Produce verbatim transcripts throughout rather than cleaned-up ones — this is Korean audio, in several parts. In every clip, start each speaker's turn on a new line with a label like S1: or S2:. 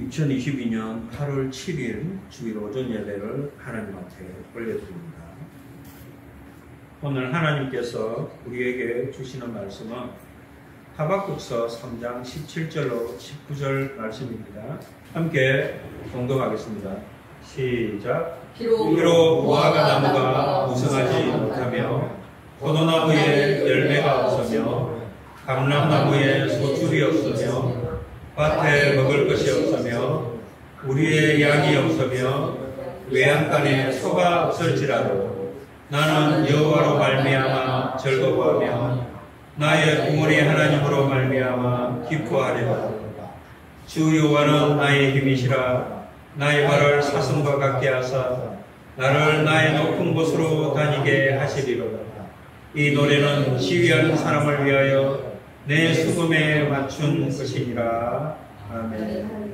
S1: 이천이십이 년 팔월 칠일 주일 오전 예배를 하나님 앞에 올려드립니다. 오늘 하나님께서 우리에게 주시는 말씀은 하박국서 삼 장 십칠 절로 십구 절 말씀입니다. 함께 봉독하겠습니다. 시작.
S2: 비록,
S1: 비록 무화과 나무가 무성하지 못하며 포도나무에 열매가 없으며 감람나무에 소출이 없으며 밭에 먹을 것이 없으며 우리의 양이 없으며 외양간에 소가 없을지라도 나는 여호와로 말미암아 즐거워하며 나의 구원의 하나님으로 말미암아 기뻐하리라. 주 여호와는 나의 힘이시라. 나의 발을 사슴과 같게 하사 나를 나의 높은 곳으로 다니게 하시리로다. 이 노래는 시위하는 사람을 위하여 내 수금에 맞춘 것이니라. 아멘.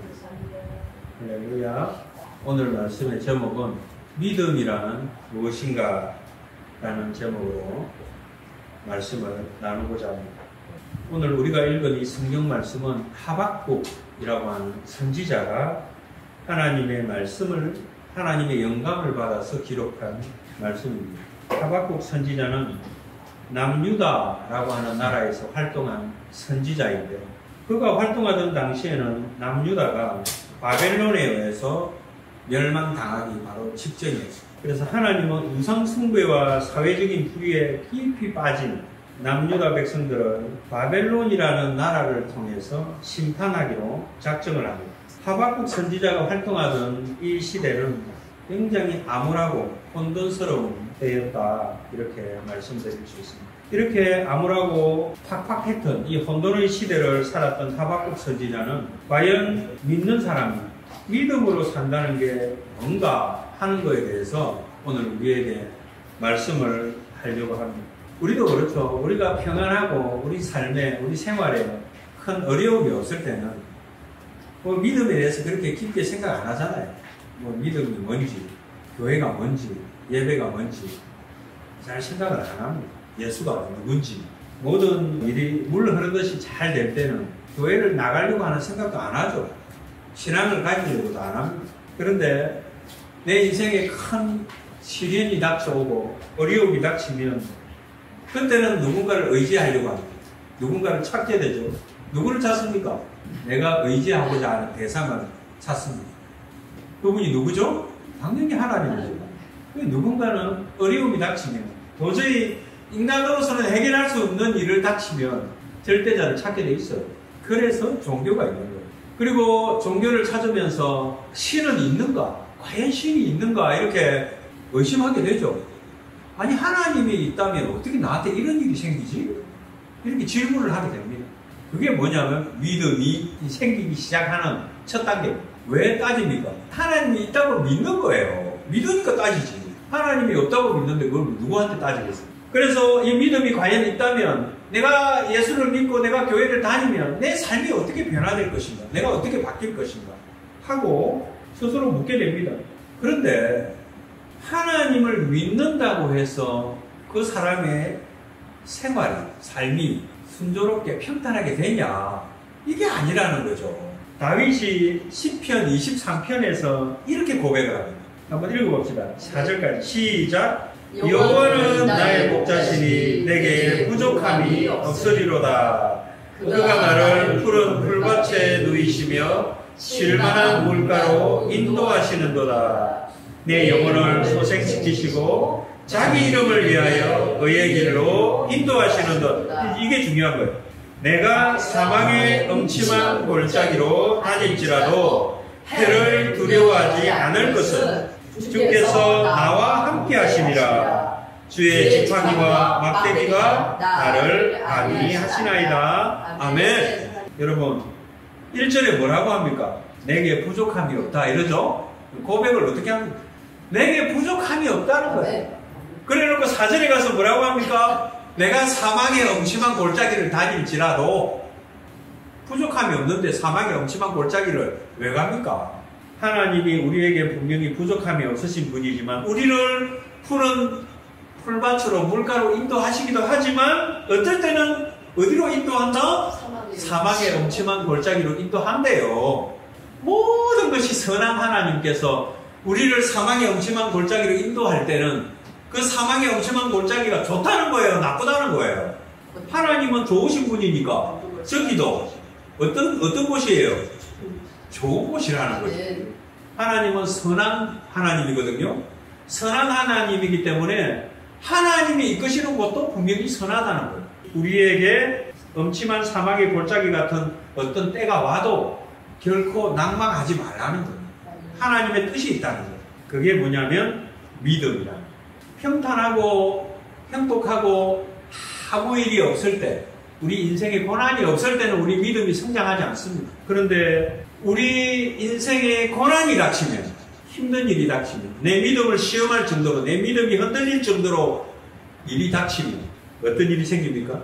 S1: 할렐루야. 오늘 말씀의 제목은 믿음이란 무엇인가 라는 제목으로 말씀을 나누고자 합니다. 오늘 우리가 읽은 이 성경 말씀은 하박국이라고 하는 선지자가 하나님의 말씀을, 하나님의 영감을 받아서 기록한 말씀입니다. 하박국 선지자는 남유다라고 하는 나라에서 활동한 선지자인데요. 그가 활동하던 당시에는 남유다가 바벨론에 의해서 멸망당하기 바로 직전이었습니다. 그래서 하나님은 우상숭배와 사회적인 불의에 깊이 빠진 남유다 백성들을 바벨론이라는 나라를 통해서 심판하기로 작정을 합니다. 하박국 선지자가 활동하던 이 시대는 굉장히 암울하고 혼돈스러운 때였다, 이렇게 말씀드릴 수 있습니다. 이렇게 암울하고 팍팍했던 이 혼돈의 시대를 살았던 하박국 선지자는 과연 믿는 사람이 믿음으로 산다는 게 뭔가 하는 것에 대해서 오늘 우리에게 말씀을 하려고 합니다. 우리도 그렇죠. 우리가 평안하고 우리 삶에, 우리 생활에 큰 어려움이 없을 때는 뭐 믿음에 대해서 그렇게 깊게 생각 안 하잖아요. 뭐 믿음이 뭔지, 교회가 뭔지, 예배가 뭔지 잘 생각을 안 합니다. 예수가 누군지. 모든 일이 물 흐르듯이 잘 될 때는 교회를 나가려고 하는 생각도 안 하죠. 신앙을 가지려고도 안 합니다. 그런데 내 인생에 큰 시련이 닥쳐오고 어려움이 닥치면 그때는 누군가를 의지하려고 합니다. 누군가를 찾게 되죠. 누구를 찾습니까? 내가 의지하고자 하는 대상을 찾습니다. 그분이 누구죠? 당연히 하나님이죠. 누군가는 어려움이 닥치면, 도저히 인간으로서는 해결할 수 없는 일을 닥치면 절대자를 찾게 돼 있어요. 그래서 종교가 있는 거예요. 그리고 종교를 찾으면서 신은 있는가? 과연 신이 있는가? 이렇게 의심하게 되죠. 아니, 하나님이 있다면 어떻게 나한테 이런 일이 생기지? 이렇게 질문을 하게 됩니다. 그게 뭐냐면 믿음이 생기기 시작하는 첫 단계입니다. 왜 따집니까? 하나님이 있다고 믿는 거예요. 믿으니까 따지지. 하나님이 없다고 믿는데 그걸 누구한테 따지겠어요? 그래서 이 믿음이 과연 있다면 내가 예수를 믿고 내가 교회를 다니면 내 삶이 어떻게 변화될 것인가? 내가 어떻게 바뀔 것인가? 하고 스스로 묻게 됩니다. 그런데 하나님을 믿는다고 해서 그 사람의 생활이, 삶이 순조롭게 평탄하게 되냐? 이게 아니라는 거죠. 다윗이 시편 이십삼 편에서 이렇게 고백을 합니다. 한번 읽어봅시다. 사 절까지 시작. 여호와는 나의 목자시니 내게 부족함이 없으리로다. 그가 나를 푸른 풀밭에 누이시며 쉴만한 물가로 인도하시는도다. 내 영혼을 소생시키시고 자기 이름을 위하여 의의 길로 인도하시는도다. 이게 중요한 거예요. 내가 사망의 음침한 골짜기로 다닐지라도 해를 두려워하지 않을 것은 주께서 나와 함께 하심이라. 주의 지팡이와 막대기가 나를 안위하시나이다. 아멘. 여러분, 일 절에 뭐라고 합니까? 내게 부족함이 없다 이러죠? 고백을 어떻게 합니까? 내게 부족함이 없다는 거예요. 그래 놓고 사 절에 가서 뭐라고 합니까? 내가 사망의 엄침한 골짜기를 다닐지라도. 부족함이 없는데 사망의 엄침한 골짜기를 왜 갑니까? 하나님이 우리에게 분명히 부족함이 없으신 분이지만 우리를 푸른 풀밭으로 물가로 인도하시기도 하지만 어떨 때는 어디로 인도한다? 사막의 엄침한 골짜기로 인도한대요. 모든 것이 선한 하나님께서 우리를 사망의 엄침한 골짜기로 인도할 때는 그 사망의 엄침한 골짜기가 좋다는 거예요? 나쁘다는 거예요? 하나님은 좋으신 분이니까 저기도 어떤, 어떤 곳이에요? 좋은 곳이라는 거죠. 하나님은 선한 하나님이거든요. 선한 하나님이기 때문에 하나님이 이끄시는 곳도 분명히 선하다는 거예요. 우리에게 엄침한 사막의 골짜기 같은 어떤 때가 와도 결코 낭망하지 말라는 거예요. 하나님의 뜻이 있다는 거예요. 그게 뭐냐면 믿음이라. 평탄하고 행복하고 아무 일이 없을 때, 우리 인생에 고난이 없을 때는 우리 믿음이 성장하지 않습니다. 그런데 우리 인생에 고난이 닥치면, 힘든 일이 닥치면, 내 믿음을 시험할 정도로, 내 믿음이 흔들릴 정도로 일이 닥치면 어떤 일이 생깁니까?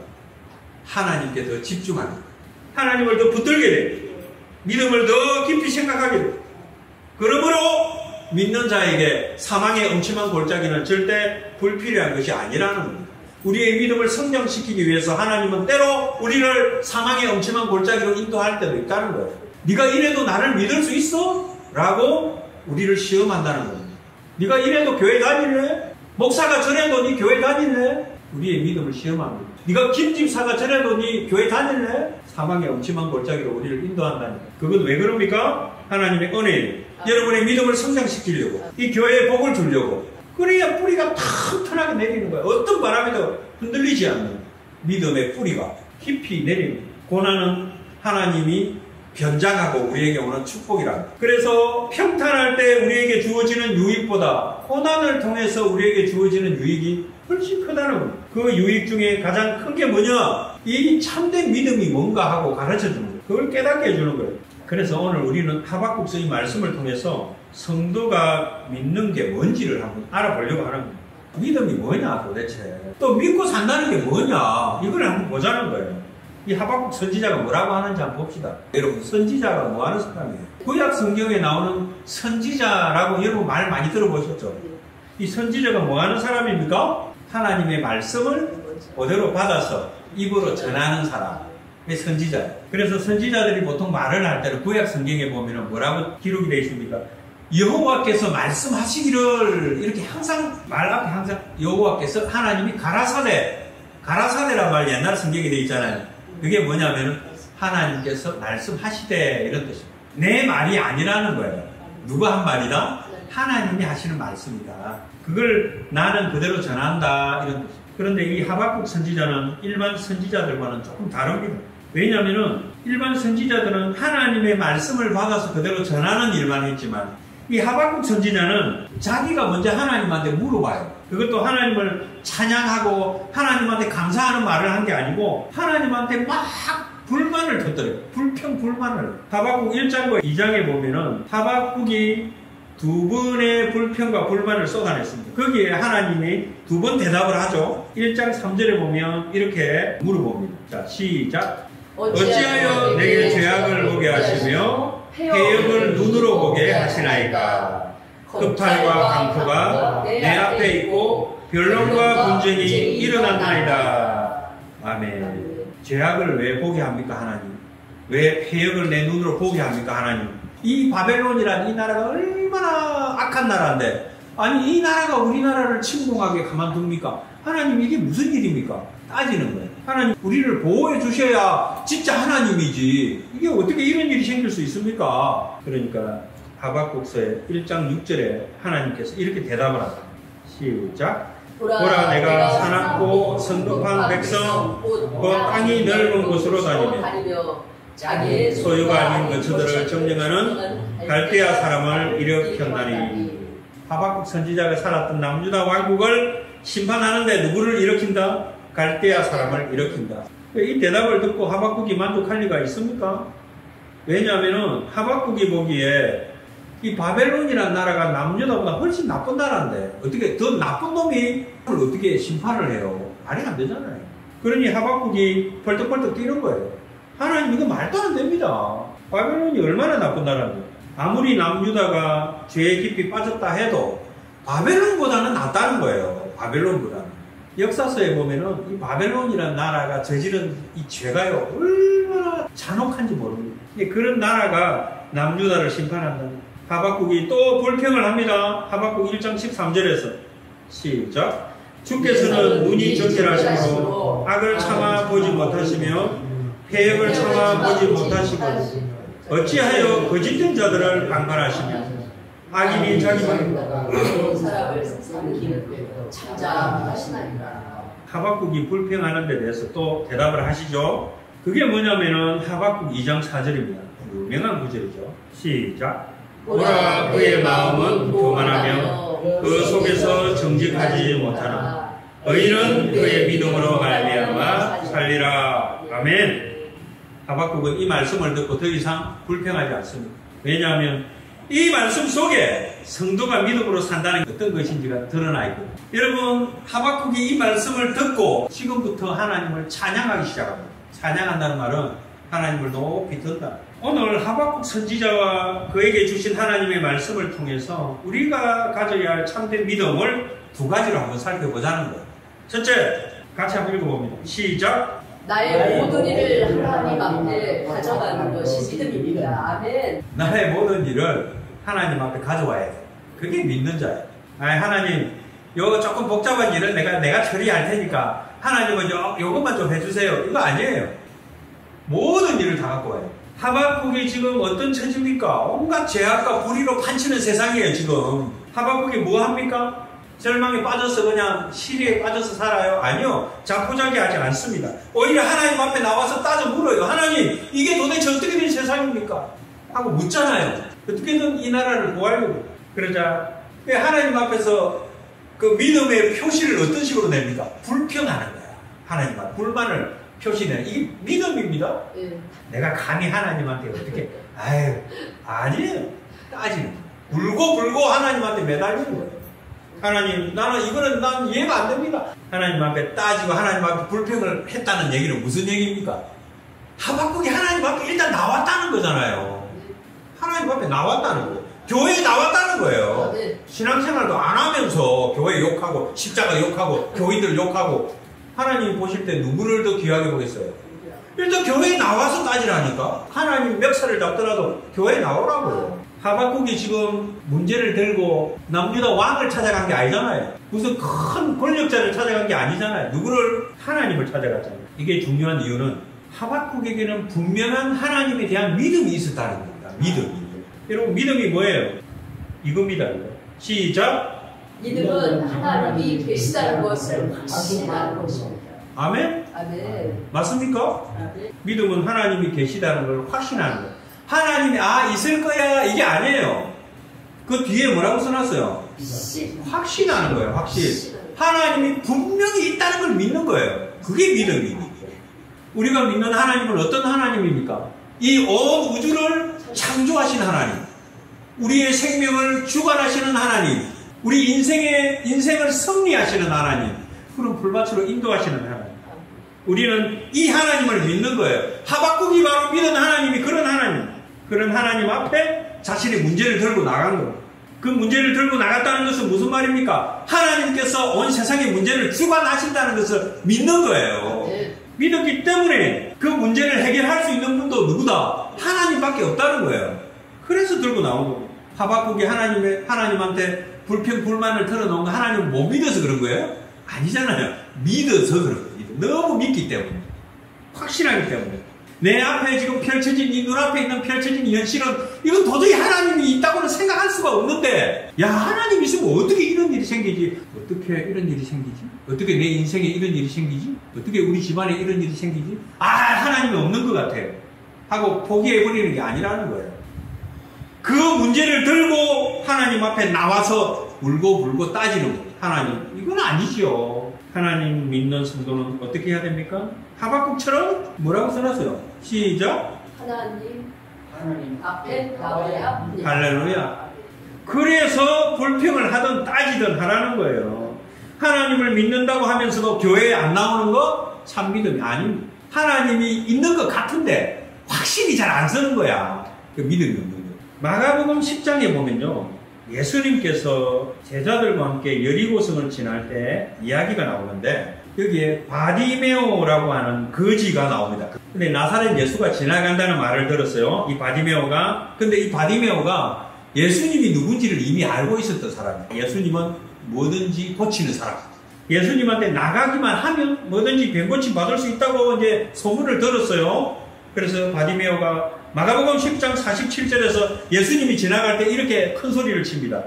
S1: 하나님께 더 집중하는 거예요. 하나님을 더 붙들게 돼요. 믿음을 더 깊이 생각하게 돼요. 그러므로 믿는 자에게 사망의 엄침한 골짜기는 절대 불필요한 것이 아니라는 겁니다. 우리의 믿음을 성장시키기 위해서 하나님은 때로 우리를 사망의 엄침한 골짜기로 인도할 때도 있다는 거예요. 네가 이래도 나를 믿을 수 있어? 라고 우리를 시험한다는 겁니다. 네가 이래도 교회 다닐래? 목사가 저래도 네 교회 다닐래? 우리의 믿음을 시험합니다. 네가 김집사가 저래도 네 교회 다닐래? 사망의 엄침한 골짜기로 우리를 인도한다니까. 그건 왜 그럽니까? 하나님의 은혜예요. 여러분의 믿음을 성장시키려고, 이 교회에 복을 주려고. 그래야 뿌리가 튼튼하게 내리는 거예요. 어떤 바람에도 흔들리지 않는 믿음의 뿌리가 깊이 내리는 거예요. 고난은 하나님이 변장하고 우리에게 오는 축복이라. 그래서 평탄할 때 우리에게 주어지는 유익보다 고난을 통해서 우리에게 주어지는 유익이 훨씬 크다는 거예요. 그 유익 중에 가장 큰 게 뭐냐? 이 참된 믿음이 뭔가 하고 가르쳐 주는 거예요. 그걸 깨닫게 해주는 거예요. 그래서 오늘 우리는 하박국서 이 말씀을 통해서 성도가 믿는 게 뭔지를 한번 알아보려고 하는 거예요. 믿음이 뭐냐 도대체. 또 믿고 산다는 게 뭐냐. 이걸 한번 보자는 거예요. 이 하박국 선지자가 뭐라고 하는지 한번 봅시다. 여러분, 선지자가 뭐 하는 사람이에요? 구약 성경에 나오는 선지자라고 여러분 말 많이 들어보셨죠? 이 선지자가 뭐 하는 사람입니까? 하나님의 말씀을 그대로 받아서 입으로 전하는 사람. 선지자예요. 그래서 선지자들이 보통 말을 할 때는 구약 성경에 보면 뭐라고 기록이 되어 있습니까? 여호와께서 말씀하시기를, 이렇게 항상 말 앞에 항상 여호와께서, 하나님이 가라사대, 가라사대란 말 옛날 성경에 되어 있잖아요. 그게 뭐냐면 하나님께서 말씀하시되 이런 뜻입니다. 내 말이 아니라는 거예요. 누가 한 말이다? 하나님이 하시는 말씀이다. 그걸 나는 그대로 전한다 이런 뜻입니다. 그런데 이 하박국 선지자는 일반 선지자들과는 조금 다릅니다. 왜냐하면 일반 선지자들은 하나님의 말씀을 받아서 그대로 전하는 일만 했지만 이 하박국 선지자는 자기가 먼저 하나님한테 물어봐요. 그것도 하나님을 찬양하고 하나님한테 감사하는 말을 한 게 아니고 하나님한테 막 불만을 터뜨려요. 불평 불만을. 하박국 일 장과 이 장에 보면은 하박국이 두 번의 불평과 불만을 쏟아냈습니다. 거기에 하나님이 두 번 대답을 하죠. 일 장 삼 절에 보면 이렇게 물어봅니다. 자, 시작. 어찌하여 내게 죄악을 보게 하시며 해역을 눈으로 보게 하시나이까. 흑팔과 강포가 내 앞에 있고 변론과 분쟁이 일어났나이다. 아멘. 죄악을 왜 보게 합니까, 하나님? 왜 해역을 내 눈으로 보게 합니까, 하나님? 이 바벨론이란 이 나라가 얼마나 악한 나라인데, 아니 이 나라가 우리나라를 침공하게 가만둡니까? 하나님, 이게 무슨 일입니까? 따지는 거예요. 하나님, 우리를 보호해 주셔야 진짜 하나님이지, 이게 어떻게 이런 일이 생길 수 있습니까? 그러니까 하박국서의 일 장 육 절에 하나님께서 이렇게 대답을 합니다. 시작. 보라, 보라 내가 사납고 성급한 백성 그 땅이 넓은 곳으로 다니며 자기의 소유가 아닌 거처들을 점령하는 갈대아 사람을 일으켰나니. 하박국 선지자가 살았던 남유다 왕국을 심판하는데 누구를 일으킨다? 갈대아 사람을 일으킨다. 이 대답을 듣고 하박국이 만족할 리가 있습니까? 왜냐하면 하박국이 보기에 이 바벨론이라는 나라가 남유다보다 훨씬 나쁜 나라인데 어떻게 더 나쁜 놈이 어떻게 심판을 해요? 말이 안 되잖아요. 그러니 하박국이 벌떡벌떡 뛰는 거예요. 하나님, 이거 말도 안 됩니다. 바벨론이 얼마나 나쁜 나라인데. 아무리 남유다가 죄에 깊이 빠졌다 해도 바벨론보다는 낫다는 거예요. 바벨론보다는. 역사서에 보면은 이 바벨론이라는 나라가 저지른 이 죄가요 얼마나 잔혹한지 모릅니다. 그런 나라가 남유다를 심판한다. 하박국이 또 불평을 합니다. 하박국 일 장 십삼 절에서 시작. 주께서는 눈이 정결하시므로 악을 참아 보지 못하시며 패역을 참아 보지 못하시고 어찌하여 거짓된 자들을 방관하시며 악인이 자기만
S2: 사람을 삼키는 참자하시나이까.
S1: 하박국이 불평하는 데 대해서 또 대답을 하시죠. 그게 뭐냐면은 하박국 이 장 사 절입니다. 유명한 구절이죠. 시작. 보라 그의 마음은 교만하며 그 속에서 정직하지 못하나 의인은 그의 믿음으로 말미암아 살리라. 아멘. 하박국은 이 말씀을 듣고 더 이상 불평하지 않습니다. 왜냐하면 이 말씀 속에 성도가 믿음으로 산다는 게 어떤 것인지가 드러나 있거든요. 여러분, 하박국이 이 말씀을 듣고 지금부터 하나님을 찬양하기 시작합니다. 찬양한다는 말은 하나님을 높이 든다. 오늘 하박국 선지자와 그에게 주신 하나님의 말씀을 통해서 우리가 가져야 할 참된 믿음을 두 가지로 한번 살펴보자는 거예요. 첫째, 같이 한번 읽어봅니다. 시작.
S2: 나의 모든 일을 하나님 앞에 가져가는 것이 믿음입니다. 아멘.
S1: 나의 모든 일을 하나님 앞에 가져와야 돼. 그게 믿는 자예요. 아니, 하나님, 요 조금 복잡한 일은 내가, 내가 처리할 테니까 하나님은 요, 요것만 좀 해주세요. 이거 아니에요. 모든 일을 다 갖고 와요. 하박국이 지금 어떤 처지입니까? 온갖 죄악과 불의로 판치는 세상이에요, 지금. 하박국이 뭐 합니까? 절망에 빠져서 그냥 시리에 빠져서 살아요? 아니요. 자포자기하지 않습니다. 오히려 하나님 앞에 나와서 따져 물어요. 하나님, 이게 도대체 어떻게 된 세상입니까? 하고 묻잖아요. 어떻게든 이 나라를 구하려고. 그러자 하나님 앞에서 그 믿음의 표시를 어떤 식으로 냅니까? 불평하는 거야. 하나님 앞에 불만을 표시내는. 이게 믿음입니다.
S2: 네.
S1: 내가 감히 하나님한테 어떻게, 아유, 아니에요. 따지는 거예요. 울고 불고 하나님한테 매달리는 거예요. 하나님, 나는 이거는 난 이해가 안 됩니다. 하나님 앞에 따지고 하나님 앞에 불평을 했다는 얘기는 무슨 얘기입니까? 하박국이 하나님 앞에 일단 나왔다는 거잖아요. 하나님 앞에 나왔다는 거예요. 교회에 나왔다는 거예요. 신앙생활도 안 하면서 교회 욕하고 십자가 욕하고 교인들 욕하고 하나님 보실 때 누구를 더 귀하게 보겠어요? 일단 교회에 나와서 따지라니까. 하나님 멱살을 잡더라도 교회에 나오라고요. 하박국이 지금 문제를 들고 남유다 왕을 찾아간 게 아니잖아요. 무슨 큰 권력자를 찾아간 게 아니잖아요. 누구를? 하나님을 찾아갔잖아요. 이게 중요한 이유는 하박국에게는 분명한 하나님에 대한 믿음이 있었다는 겁니다. 믿음이. 여러분, 믿음이 뭐예요? 이겁니다. 이거. 시작.
S2: 믿음은 하나님이 계시다는 것을 확신하는 것입니다.
S1: 아멘?
S2: 아멘.
S1: 맞습니까?
S2: 아멘.
S1: 믿음은 하나님이 계시다는 걸 확신하는 거예요. 하나님이 아 있을 거야 이게 아니에요. 그 뒤에 뭐라고 써놨어요? 확신하는 거예요. 확신. 하나님이 분명히 있다는 걸 믿는 거예요. 그게 믿음이에요. 우리가 믿는 하나님은 어떤 하나님입니까? 이 온 우주를 창조하신 하나님, 우리의 생명을 주관하시는 하나님, 우리 인생의 인생을 승리하시는 하나님, 푸른 풀밭으로 인도하시는 하나님. 우리는 이 하나님을 믿는 거예요. 하박국이 바로 믿은 하나님이 그런 하나님, 그런 하나님 앞에 자신의 문제를 들고 나간 거예요. 그 문제를 들고 나갔다는 것은 무슨 말입니까? 하나님께서 온 세상의 문제를 주관하신다는 것을 믿는 거예요. 믿었기 때문에 그 문제를 해결할 수 있는 분도 누구다? 하나님밖에 없다는 거예요. 그래서 들고 나온 거예요. 하박국이 하나님의, 하나님한테 불평, 불만을 털어놓은 거 하나님을 못 믿어서 그런 거예요? 아니잖아요. 믿어서 그런 거예요. 너무 믿기 때문에. 확실하기 때문에. 내 앞에 지금 펼쳐진, 이 눈앞에 있는 펼쳐진 이 현실은 이건 도저히 하나님이 있다고는 생각할 수가 없는데, 야, 하나님 있으면 어떻게 이런 일이 생기지? 어떻게 이런 일이 생기지? 어떻게 내 인생에 이런 일이 생기지? 어떻게 우리 집안에 이런 일이 생기지? 아, 하나님이 없는 것 같아요. 하고 포기해버리는 게 아니라는 거예요. 그 문제를 들고 하나님 앞에 나와서 울고 불고 따지는 거예요. 하나님, 이건 아니지요. 하나님 믿는 성도는 어떻게 해야 됩니까? 하박국처럼 뭐라고 써놨어요? 시작.
S2: 하나님, 하나님 앞에 나와야 합니다.
S1: 할렐루야. 그래서 불평을 하든 따지든 하라는 거예요. 하나님을 믿는다고 하면서도 교회에 안 나오는 거 참 믿음이 아닙니다. 하나님이 있는 것 같은데 확신이 잘 안 서는 거야. 그 믿음이 없는 거예요. 마가복음 십 장에 보면요, 예수님께서 제자들과 함께 여리고성을 지날 때 이야기가 나오는데 여기에 바디메오라고 하는 거지가 나옵니다. 근데 나사렛 예수가 지나간다는 말을 들었어요. 이 바디메오가. 근데 이 바디메오가 예수님이 누군지를 이미 알고 있었던 사람이에요. 예수님은 뭐든지 고치는 사람. 예수님한테 나가기만 하면 뭐든지 병고침 받을 수 있다고 이제 소문을 들었어요. 그래서 바디메오가 마가복음 십 장 사십칠 절에서 예수님이 지나갈 때 이렇게 큰 소리를 칩니다.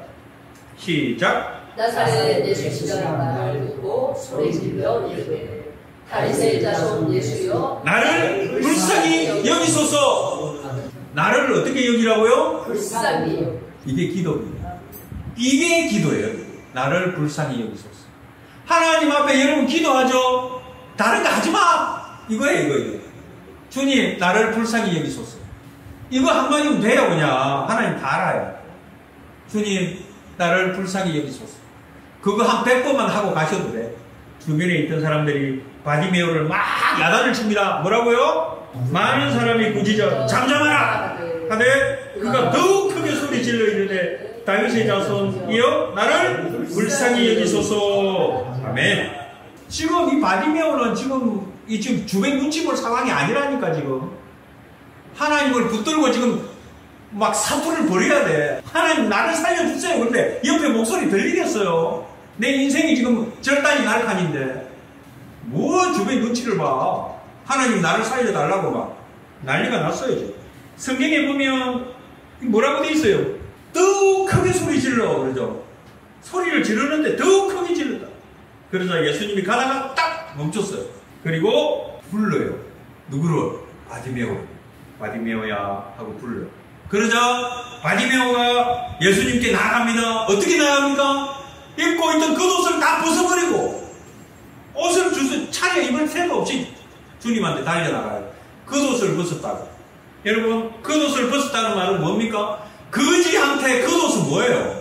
S1: 시작.
S2: 나사렛 예수시가 말을 듣고 소리 질러 이르되 다윗의 자손 예수여
S1: 나를 불쌍히 여기소서. 나를 어떻게 여기라고요?
S2: 불쌍히.
S1: 이게 기도입니다. 이게 기도예요. 나를 불쌍히 여기소서. 하나님 앞에 여러분 기도하죠. 다른 거 하지 마. 이거예요, 이거, 이거. 주님, 나를 불쌍히 여기소서. 이거 한마디면 돼요, 그냥. 하나님 다 알아요. 주님, 나를 불쌍히 여기소서. 그거 한 백 번만 하고 가셔도 돼. 주변에 있던 사람들이 바디메오를 막 야단을 칩니다. 뭐라고요? 많은 사람이 꾸짖어 잠잠하라 하되 그가 더욱 크게 소리 질러 이르되 다윗의 자손이여 나를 불쌍히 여기소서. 아멘. 지금 이 바디메오는 지금 이 지금 주변 눈치 볼 상황이 아니라니까. 지금 하나님을 붙들고 지금 막 사투를 벌여야 돼. 하나님 나를 살려주세요. 그런데 옆에 목소리 들리겠어요? 내 인생이 지금 절단이 날 칸인데 뭐 주변 눈치를 봐. 하나님 나를 살려달라고 막 난리가 났어요. 지금. 성경에 보면 뭐라고 돼 있어요? 더욱 크게 소리 질러. 그러죠. 소리를 지르는데 더욱 크게 질렀다. 그러자 예수님이 가다가 딱 멈췄어요. 그리고 불러요. 누구를? 바디메오. 바디메오야 하고 불러요. 그러자 바디메오가 예수님께 나갑니다. 어떻게 나갑니까? 입고 있던 겉옷을 다 벗어버리고 옷을 주서 차려 입을 새도 없이 주님한테 달려나가요. 겉옷을 벗었다고. 여러분, 겉옷을 벗었다는 말은 뭡니까? 거지한테 겉옷은 뭐예요?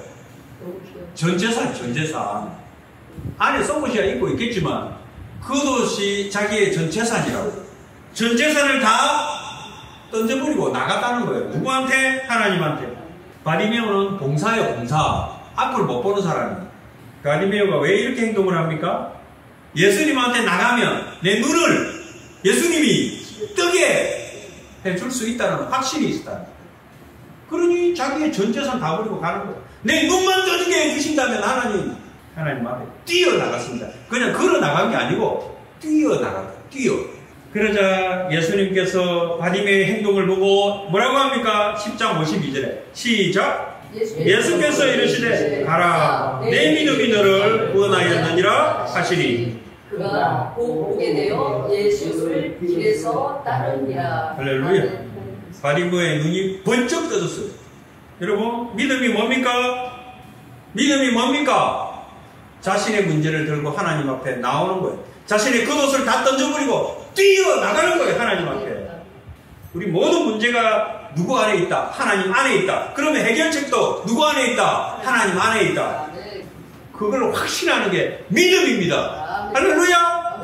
S1: 전재산, 전재산. 안에 속옷이야 입고 있겠지만 겉옷이 자기의 전재산이라고. 전재산을 다 던져버리고 나갔다는 거예요. 누구한테? 하나님한테. 바디메오는 봉사예요, 봉사. 앞을 못 보는 사람이에요. 바디메오가 왜 이렇게 행동을 합니까? 예수님한테 나가면 내 눈을 예수님이 뜨게 해줄 수 있다는 확신이 있다. 그러니 자기의 전재산 다 버리고 가는 거예요. 내 눈만 뜨게 해주신다면 하나님, 하나님 앞에 뛰어나갔습니다. 그냥 걸어 나간 게 아니고 뛰어나갔다. 뛰어. 그러자 예수님께서 바디메오의 행동을 보고 뭐라고 합니까? 십 장 오십이 절에 시작. 예수께서 이르시되 가라 내 믿음이 너를 구원하였느니라 하시니
S2: 그가 보게 되어 예수를 길에서 따르니라.
S1: 할렐루야. 바디메오의 눈이 번쩍 떠졌어요. 여러분, 믿음이 뭡니까? 믿음이 뭡니까? 자신의 문제를 들고 하나님 앞에 나오는 거예요. 자신의 겉옷을 다 던져버리고 뛰어나가는 거예요. 하나님 앞에. 우리 모든 문제가 누구 안에 있다? 하나님 안에 있다. 그러면 해결책도 누구 안에 있다? 하나님 안에 있다. 그걸 확신하는 게 믿음입니다. 할렐루야.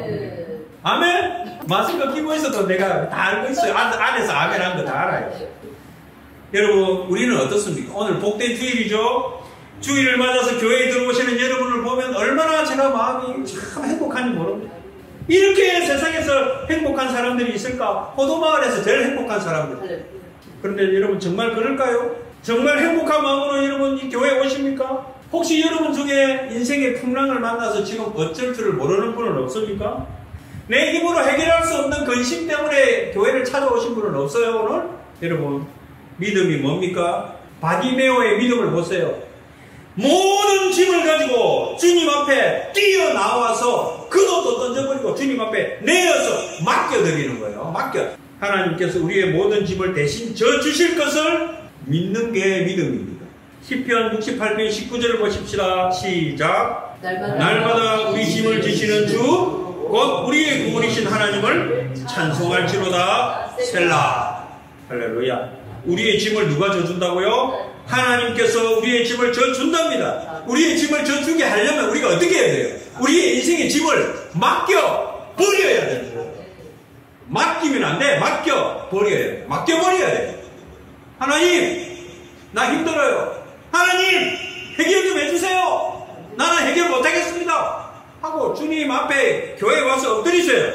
S1: 아멘. 마스크 끼고 있어도 내가 다 알고 있어요. 안에서 아멘 한 거 다 알아요. 여러분, 우리는 어떻습니까? 오늘 복된 주일이죠. 주일을 맞아서 교회에 들어오시는 여러분을 보면 얼마나 제가 마음이 참 행복한지 모릅니다. 이렇게 세상에서 행복한 사람들이 있을까? 포도마을에서 제일 행복한 사람들. 그런데 여러분 정말 그럴까요? 정말 행복한 마음으로 여러분 이 교회에 오십니까? 혹시 여러분 중에 인생의 풍랑을 만나서 지금 어쩔 줄을 모르는 분은 없습니까? 내 힘으로 해결할 수 없는 근심 때문에 교회를 찾아오신 분은 없어요, 오늘? 여러분, 믿음이 뭡니까? 바디메오의 믿음을 보세요. 모든 짐을 가지고 주님 앞에 뛰어나와서 겉옷도 던져버리고 주님 앞에 내어서 맡겨드리는 거예요. 맡겨. 하나님께서 우리의 모든 짐을 대신 져주실 것을 믿는 게 믿음입니다. 시편 육십팔 편 십구 절을 보십시다. 시작.
S2: 날마다,
S1: 날마다 우리 짐을 지시는 주 곧 우리의 구원이신 하나님을 찬송할지로다. 셀라. 할렐루야. 우리의 짐을 누가 져준다고요? 하나님께서 우리의 짐을 져준답니다. 우리의 짐을 져주게 하려면 우리가 어떻게 해야 돼요? 우리의 인생의 짐을 맡겨 버려야 돼요. 맡기면 안 돼. 맡겨 버려야 돼. 맡겨 버려야 돼. 하나님, 나 힘들어요. 하나님, 해결 좀 해주세요. 나는 해결 못하겠습니다. 하고 주님 앞에 교회 와서 엎드리세요.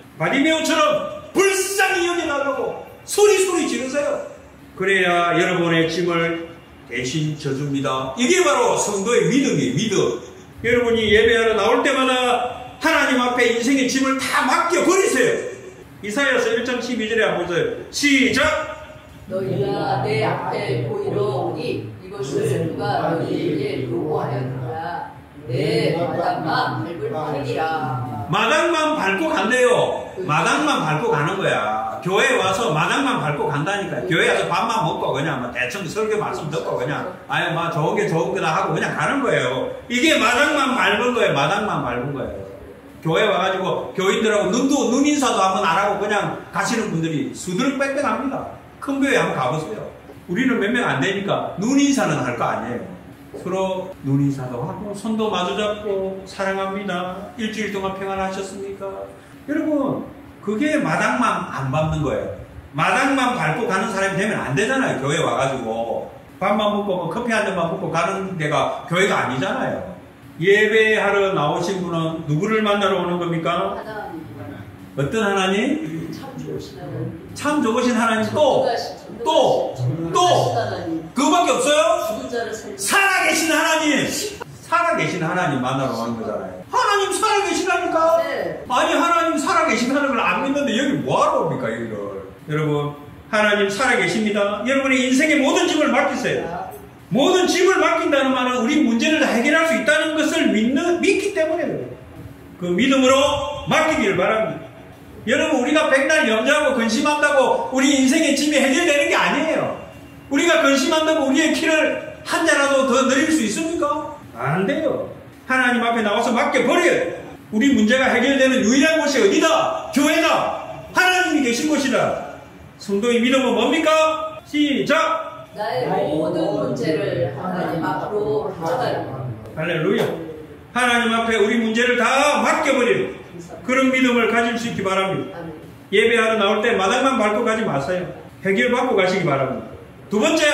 S1: 바리메오처럼 불쌍히 여겨달라고 소리 소리 지르세요. 그래야 여러분의 짐을 대신 져줍니다. 이게 바로 성도의 믿음이에요. 믿음. 여러분이 예배하러 나올 때마다 하나님 앞에 인생의 짐을 다 맡겨버리세요. 이사야서 일 장 십이 절에 한번 보세요. 시작!
S2: 너희가 내 앞에 보이러 오니 이것을 누가 너희에게 요구하였느냐. 내 마당만 밟을 뿐이라.
S1: 마당만 밟고 간대요. 마당만 밟고 가는 거야. 교회 와서 마당만 밟고 간다니까. 교회 와서 밥만 먹고 그냥 뭐 대충 설교 말씀 듣고 그냥 아유 뭐 좋은 게 좋은 거다 하고 그냥 가는 거예요. 이게 마당만 밟은 거예요. 마당만 밟은 거예요. 교회 와가지고 교인들하고 눈도 눈 인사도 한번 안 하고 그냥 가시는 분들이 수두룩 빽빽합니다. 큰 교회 한번 가보세요. 우리는 몇 명 안 되니까 눈 인사는 할 거 아니에요. 서로 눈 인사도 하고 손도 마주잡고 사랑합니다. 일주일 동안 평안하셨습니까? 여러분 그게 마당만 안 밟는 거예요. 마당만 밟고 가는 사람이 되면 안 되잖아요. 교회 와가지고 밥만 먹고 뭐 커피 한 잔만 먹고 가는 데가 교회가 아니잖아요. 예배하러 나오신 분은 누구를 만나러 오는 겁니까?
S2: 하나님.
S1: 어떤 하나님?
S2: 참 좋으신 하나님.
S1: 참 좋으신 하나님 또! 또! 또! 그거밖에 없어요?
S2: 죽은 자를 살리는
S1: 살아계신 하나님! 살아계신 하나님 만나러 오는 거잖아요. 하나님 살아계시다니까?
S2: 네.
S1: 아니 하나님 살아계신다는 걸 안 믿는데 여기 뭐하러 옵니까 여기를? 여러분 하나님 살아계십니다. 여러분의 인생의 모든 짐을 맡기세요. 모든 짐을 맡긴다는 말은 우리 문제를 해결할 수 있다는 것을 믿는, 믿기 때문에 그래요. 그 믿음으로 맡기기를 바랍니다. 여러분 우리가 백날 염려하고 근심한다고 우리 인생의 짐이 해결되는 게 아니에요. 우리가 근심한다고 우리의 키를 한 자라도 더 늘릴 수 있습니까? 안 돼요. 하나님 앞에 나와서 맡겨버려요. 우리 문제가 해결되는 유일한 곳이 어디다? 교회다. 하나님이 계신 곳이다. 성도의 믿음은 뭡니까? 시작!
S2: 나의 모든 문제를 하나님 앞으로 가져가요.
S1: 할렐루야. 하나님 앞에 우리 문제를 다 맡겨버리는 그런 믿음을 가질 수 있기 바랍니다. 예배하러 나올 때 마당만 밟고 가지 마세요. 해결받고 가시기 바랍니다. 두 번째,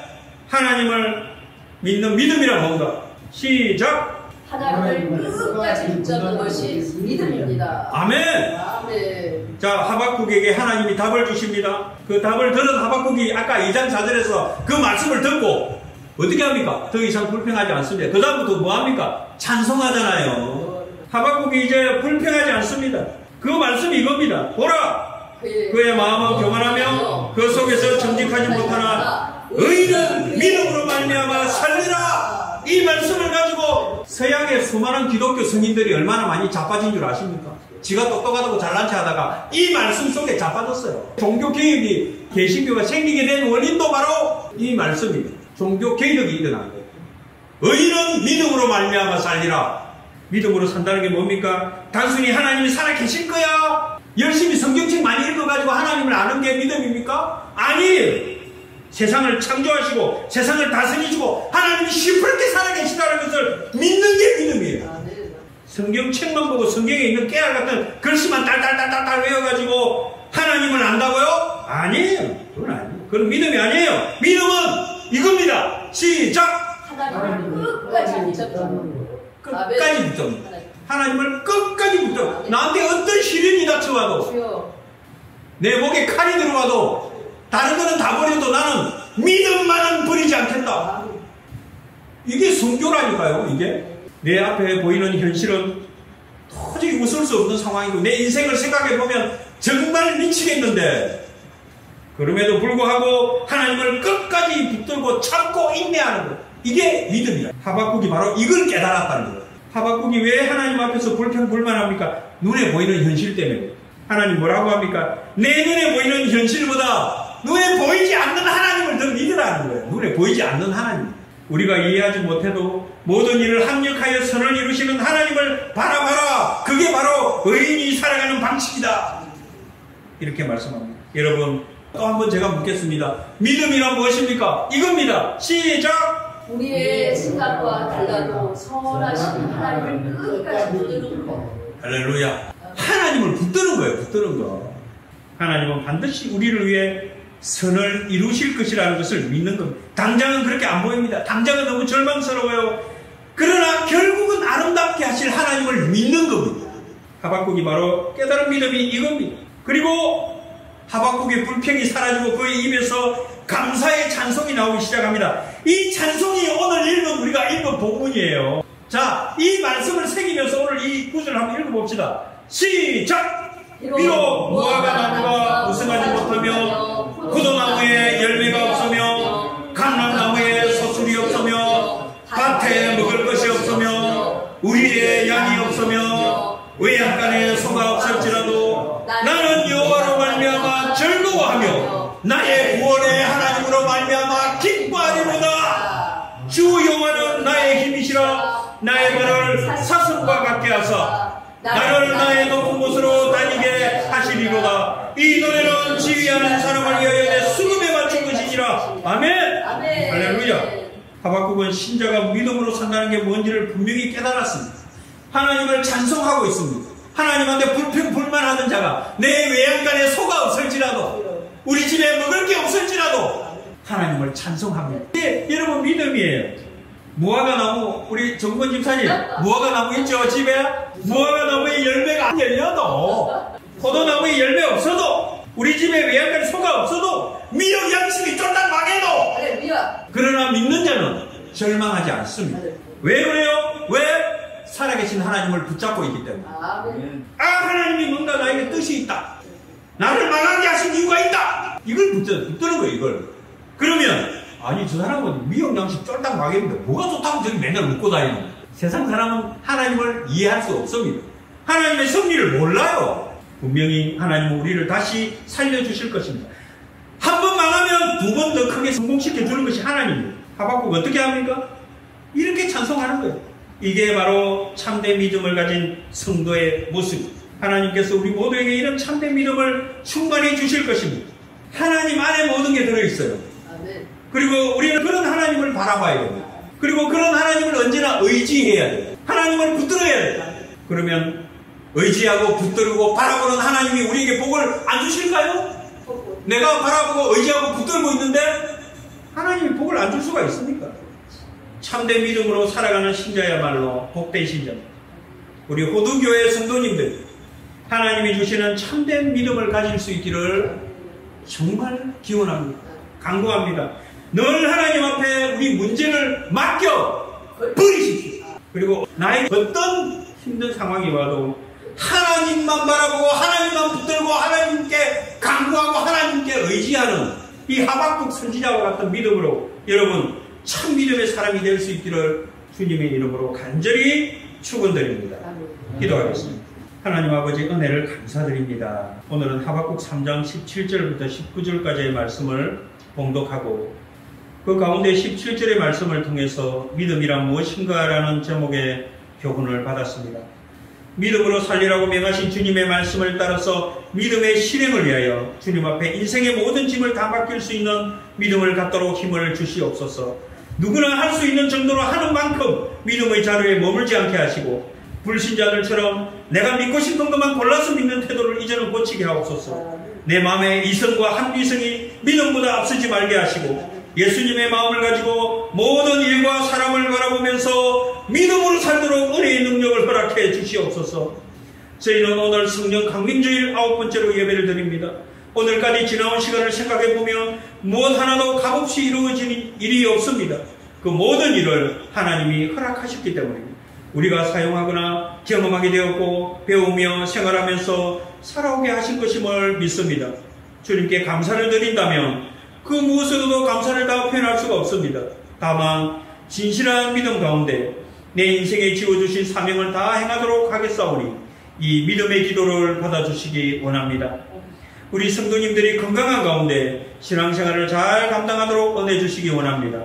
S1: 하나님을 믿는 믿음이란 뭔가? 시작!
S2: 하나님을 끝까지 붙잡는 것이 믿음입니다.
S1: 아멘!
S2: 아멘.
S1: 자, 하박국에게 하나님이 답을 주십니다. 그 답을 들은 하박국이 아까 이 장 사 절에서 그 말씀을 듣고 어떻게 합니까? 더 이상 불평하지 않습니다. 그 다음부터 뭐 합니까? 찬송하잖아요. 하박국이 이제 불평하지 않습니다. 그 말씀이 이겁니다. 보라! 그의 마음은 교만하며 그 속에서 정직하지 못하나 의인은 믿음으로 말미암아 살리라! 이 말씀을 가지고 서양의 수많은 기독교 성인들이 얼마나 많이 자빠진 줄 아십니까? 지가 똑똑하다고 잘난 체 하다가 이 말씀 속에 자빠졌어요. 종교개혁이 개신교가 생기게 된 원인도 바로 이 말씀입니다. 종교개혁이 일어난 거예요. 의인은 믿음으로 말미암아 살리라. 믿음으로 산다는 게 뭡니까? 단순히 하나님이 살아계실 거야. 열심히 성경책 많이 읽어가지고 하나님을 아는 게 믿음입니까? 아니에요. 세상을 창조하시고 세상을 다스리시고 하나님이 시퍼렇게 살아계시다는 것을 믿는 게 믿음이에요. 성경책만 보고 성경에 있는 깨알 같은 글씨만 딸딸딸딸 외워가지고 하나님을 안다고요? 아니에요. 그건 아니에요. 그건 믿음이 아니에요. 믿음은 이겁니다. 시작!
S2: 하나님을 끝까지 붙잡는
S1: 끝까지 붙잡는 하나님을 끝까지 붙잡는 나한테 어떤 시련이 닥쳐와도 내 목에 칼이 들어와도 다른 거는 다 버려도 나는 믿음만은 버리지 않겠다. 이게 성교라니까요. 이게 내 앞에 보이는 현실은 도저히 웃을 수 없는 상황이고 내 인생을 생각해보면 정말 미치겠는데 그럼에도 불구하고 하나님을 끝까지 붙들고 참고 인내하는 것, 이게 믿음이야. 하박국이 바로 이걸 깨달았다는 거예요. 하박국이 왜 하나님 앞에서 불평불만합니까? 눈에 보이는 현실 때문에. 하나님 뭐라고 합니까? 내 눈에 보이는 현실보다 눈에 보이지 않는 하나님을 더 믿으라는 거예요. 눈에 보이지 않는 하나님. 우리가 이해하지 못해도 모든 일을 합력하여 선을 이루시는 하나님을 바라봐라. 그게 바로 의인이 살아가는 방식이다. 이렇게 말씀합니다. 여러분 또 한번 제가 묻겠습니다. 믿음이란 무엇입니까? 이겁니다. 시작!
S2: 우리의 생각과 달라도 선하신 하나님을 끝까지 붙드는 것.
S1: 할렐루야. 하나님을 붙드는 거예요. 붙드는 거. 하나님은 반드시 우리를 위해 선을 이루실 것이라는 것을 믿는 겁니다. 당장은 그렇게 안 보입니다. 당장은 너무 절망스러워요. 그러나 결국은 아름답게 하실 하나님을 믿는 겁니다. 하박국이 바로 깨달은 믿음이 이겁니다. 그리고 하박국의 불평이 사라지고 그의 입에서 감사의 찬송이 나오기 시작합니다. 이 찬송이 오늘 읽은 우리가 읽은 본문이에요. 자, 이 말씀을 새기면서 오늘 이 구절을 한번 읽어봅시다. 시작! 비록 무화과 나무가 무성하지 못하며 포도나무에 열매가 없으며 감람나무에 소출이 없으며 밭에 먹을 것이 없으며 우리의 양이 없으며 외양간에 소가 없을지라도 나는 여호와로 말미암아 즐거워하며 나의 구원의 하나님으로 말미암아 기뻐하리로다. 주 여호와는 나의 힘이시라. 나의 발을 사슴과 같게 하사 나를 나의 높은 곳으로 다니게 하시리로다. 이 노래는 지휘하는 사람을 위하여 내 수금에 맞춘 것이니라. 아멘.
S2: 아멘.
S1: 할렐루야. 하박국은 신자가 믿음으로 산다는 게 뭔지를 분명히 깨달았습니다. 하나님을 찬송하고 있습니다. 하나님한테 불평불만하는 자가 내 외양간에 소가 없을지라도 우리 집에 먹을 게 없을지라도 하나님을 찬송합니다. 이게 여러분 믿음이에요. 무화과 나무, 우리 정건 집사님, 무화과 나무 있죠, 집에? 무화과 나무에 열매가 안 열려도, 포도나무에 열매 없어도, 우리 집에 외양간 소가 없어도, 미역 양식이 쫄딱 망해도, 그러나 믿는 자는 절망하지 않습니다. 왜 그래요? 왜? 살아계신 하나님을 붙잡고 있기 때문에. 아, 하나님이 뭔가 나에게 뜻이 있다. 나를 망하게 하신 이유가 있다. 이걸 붙드는 거예요, 이걸. 그러면, 아니 저 사람은 미역 양식 쫄딱 망했는데 뭐가 좋다고 저기 맨날 웃고 다니는. 세상 사람은 하나님을 이해할 수 없습니다. 하나님의 섭리를 몰라요. 분명히 하나님은 우리를 다시 살려주실 것입니다. 한 번 망하면 두 번 더 크게 성공시켜 주는 것이 하나님입니다. 하박국 어떻게 합니까? 이렇게 찬송하는 거예요. 이게 바로 참된 믿음을 가진 성도의 모습입니다. 하나님께서 우리 모두에게 이런 참된 믿음을 충만해 주실 것입니다. 하나님 안에 모든 게 들어있어요. 그리고 우리는 그런 하나님을 바라봐야 됩니다. 그리고 그런 하나님을 언제나 의지해야 돼요. 하나님을 붙들어야 돼요. 그러면 의지하고 붙들고 바라보는 하나님이 우리에게 복을 안 주실까요? 내가 바라보고 의지하고 붙들고 있는데 하나님이 복을 안 줄 수가 있습니까? 참된 믿음으로 살아가는 신자야말로 복된 신자입니다. 우리 호두교회 성도님들, 하나님이 주시는 참된 믿음을 가질 수 있기를 정말 기원합니다. 간구합니다. 늘 하나님 앞에 우리 문제를 맡겨 버리십시오. 그리고 나의 어떤 힘든 상황이 와도 하나님만 바라보고 하나님만 붙들고 하나님께 간구하고 하나님께 의지하는 이 하박국 선지자와 같은 믿음으로 여러분 참 믿음의 사람이 될 수 있기를 주님의 이름으로 간절히 축원드립니다. 기도하겠습니다. 하나님 아버지 은혜를 감사드립니다. 오늘은 하박국 삼 장 십칠 절부터 십구 절까지의 말씀을 봉독하고 그 가운데 십칠 절의 말씀을 통해서 믿음이란 무엇인가 라는 제목의 교훈을 받았습니다. 믿음으로 살리라고 명하신 주님의 말씀을 따라서 믿음의 실행을 위하여 주님 앞에 인생의 모든 짐을 다 맡길 수 있는 믿음을 갖도록 힘을 주시옵소서. 누구나 할 수 있는 정도로 하는 만큼 믿음의 자리에 머물지 않게 하시고 불신자들처럼 내가 믿고 싶은 것만 골라서 믿는 태도를 이제는 고치게 하옵소서. 내 마음에 이성과 합리성이 믿음보다 앞서지 말게 하시고 예수님의 마음을 가지고 모든 일과 사람을 바라보면서 믿음으로 살도록 은혜의 능력을 허락해 주시옵소서. 저희는 오늘 성령 강림주일 아홉 번째로 예배를 드립니다. 오늘까지 지나온 시간을 생각해보면 무엇 하나도 값없이 이루어진 일이 없습니다. 그 모든 일을 하나님이 허락하셨기 때문입니다. 우리가 사용하거나 경험하게 되었고 배우며 생활하면서 살아오게 하신 것임을 믿습니다. 주님께 감사를 드린다면 그 무엇으로도 감사를 다 표현할 수가 없습니다. 다만 진실한 믿음 가운데 내 인생에 지어주신 사명을 다 행하도록 하겠사오니 이 믿음의 기도를 받아주시기 원합니다. 우리 성도님들이 건강한 가운데 신앙생활을 잘 감당하도록 은혜 주시기 원합니다.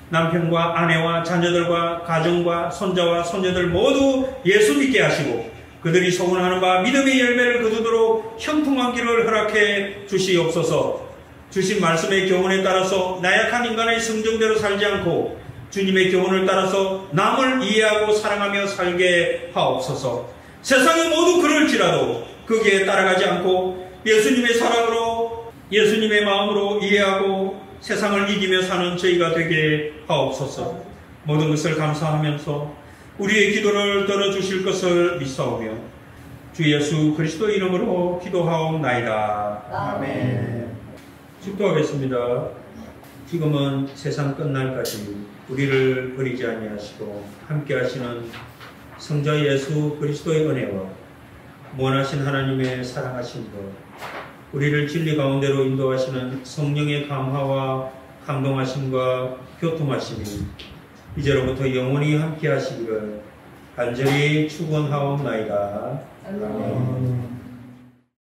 S1: 남편과 아내와 자녀들과 가정과 손자와 손녀들 모두 예수 믿게 하시고 그들이 소원하는 바 믿음의 열매를 거두도록 형통한 길을 허락해 주시옵소서. 주신 말씀의 교훈에 따라서 나약한 인간의 성정대로 살지 않고 주님의 교훈을 따라서 남을 이해하고 사랑하며 살게 하옵소서. 세상이 모두 그럴지라도 거기에 따라가지 않고 예수님의 사랑으로 예수님의 마음으로 이해하고 세상을 이기며 사는 저희가 되게 하옵소서. 모든 것을 감사하면서 우리의 기도를 들어주실 것을 믿사오며 주 예수 그리스도 이름으로 기도하옵나이다.
S2: 아멘.
S1: 축도하겠습니다. 지금은 세상 끝날까지 우리를 버리지 아니하시고 함께 하시는 성자 예수 그리스도의 은혜와 무한하신 하나님의 사랑하신 것, 우리를 진리 가운데로 인도하시는 성령의 감화와 감동하심과 교통하심이 이제로부터 영원히 함께 하시기를 간절히 축원하옵나이다. 아멘.